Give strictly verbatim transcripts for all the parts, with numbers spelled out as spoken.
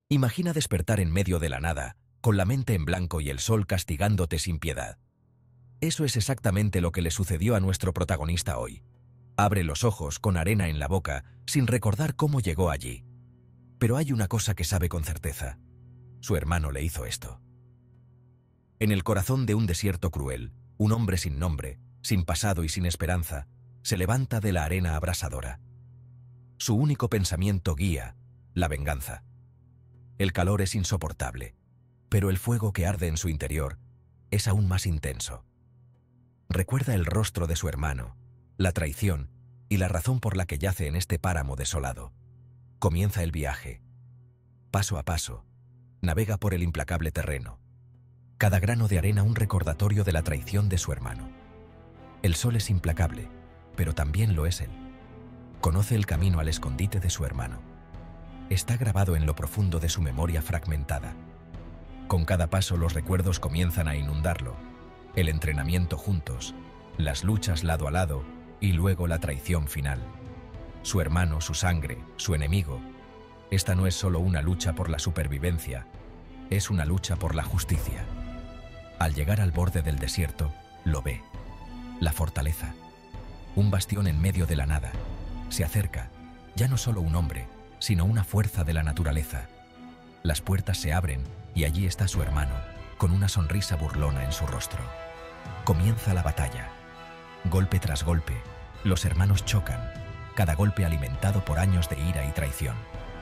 Imagina despertar en medio de la nada, con la mente en blanco y el sol castigándote sin piedad. Eso es exactamente lo que le sucedió a nuestro protagonista hoy. Abre los ojos con arena en la boca, sin recordar cómo llegó allí. Pero hay una cosa que sabe con certeza. Su hermano le hizo esto. En el corazón de un desierto cruel, un hombre sin nombre, sin pasado y sin esperanza, se levanta de la arena abrasadora. Su único pensamiento guía, la venganza. El calor es insoportable, pero el fuego que arde en su interior es aún más intenso. Recuerda el rostro de su hermano, la traición y la razón por la que yace en este páramo desolado. Comienza el viaje. Paso a paso, navega por el implacable terreno. Cada grano de arena un recordatorio de la traición de su hermano. El sol es implacable, pero también lo es él. Conoce el camino al escondite de su hermano. Está grabado en lo profundo de su memoria fragmentada. Con cada paso los recuerdos comienzan a inundarlo. El entrenamiento juntos, las luchas lado a lado y luego la traición final. Su hermano, su sangre, su enemigo. Esta no es solo una lucha por la supervivencia, es una lucha por la justicia. Al llegar al borde del desierto, lo ve. La fortaleza. Un bastión en medio de la nada. Se acerca, ya no solo un hombre, sino una fuerza de la naturaleza. Las puertas se abren y allí está su hermano, con una sonrisa burlona en su rostro. Comienza la batalla. Golpe tras golpe, los hermanos chocan, cada golpe alimentado por años de ira y traición.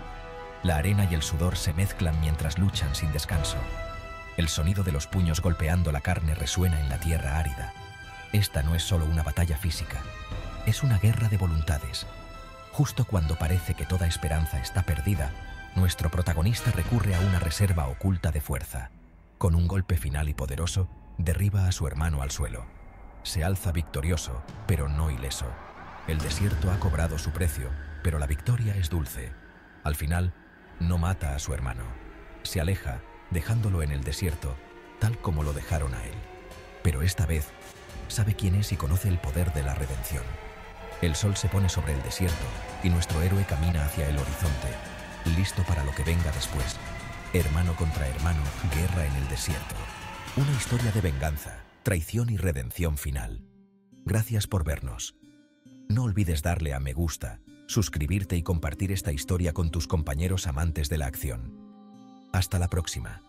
La arena y el sudor se mezclan mientras luchan sin descanso. El sonido de los puños golpeando la carne resuena en la tierra árida. Esta no es solo una batalla física, es una guerra de voluntades. Justo cuando parece que toda esperanza está perdida, nuestro protagonista recurre a una reserva oculta de fuerza. Con un golpe final y poderoso, derriba a su hermano al suelo. Se alza victorioso, pero no ileso. El desierto ha cobrado su precio, pero la victoria es dulce. Al final, no mata a su hermano. Se aleja, dejándolo en el desierto, tal como lo dejaron a él. Pero esta vez, sabe quién es y conoce el poder de la redención. El sol se pone sobre el desierto y nuestro héroe camina hacia el horizonte, listo para lo que venga después. Hermano contra hermano, guerra en el desierto. Una historia de venganza, traición y redención final. Gracias por vernos. No olvides darle a me gusta, suscribirte y compartir esta historia con tus compañeros amantes de la acción. Hasta la próxima.